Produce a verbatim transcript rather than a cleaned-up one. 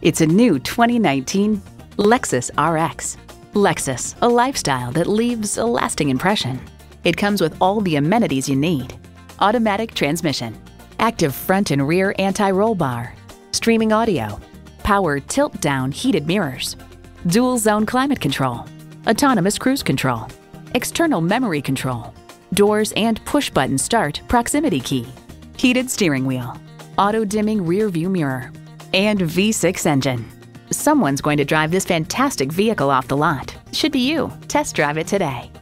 It's a new twenty nineteen Lexus R X. Lexus, a lifestyle that leaves a lasting impression. It comes with all the amenities you need. Automatic transmission, active front and rear anti-roll bar, streaming audio, power tilt-down heated mirrors, dual zone climate control, autonomous cruise control, external memory control, doors and push-button start proximity key, heated steering wheel, auto-dimming rear view mirror, and V six engine. Someone's going to drive this fantastic vehicle off the lot. Should be you. Test drive it today.